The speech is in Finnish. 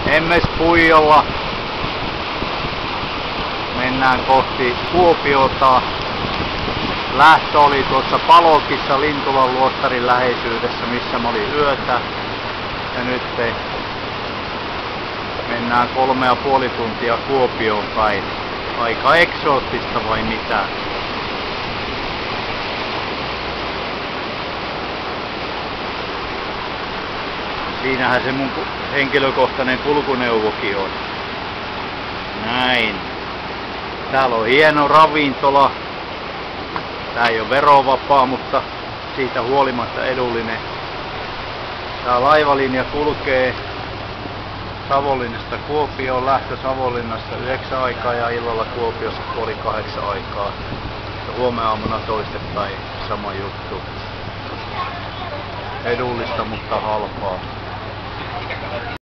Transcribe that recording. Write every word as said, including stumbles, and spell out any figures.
Hemmespuijolla mennään kohti Kuopiota. Lähtö oli tuossa Palokissa Lintulan luostarin läheisyydessä, missä mä olin yötä. Ja nyt mennään kolme ja puoli tuntia Kuopioon päin. Aika eksoottista vai mitä? Siinähän se mun henkilökohtainen kulkuneuvokin on. Näin. Täällä on hieno ravintola. Tää ei ole verovapaa, mutta siitä huolimatta edullinen. Tää laivalinja kulkee Savonlinnasta Kuopioon, lähtö Savonlinnasta yhdeksän aikaa ja illalla Kuopiossa puoli kahdeksan aikaa. Huomenna aamuna toistepäin sama juttu. Edullista, mutta halpaa.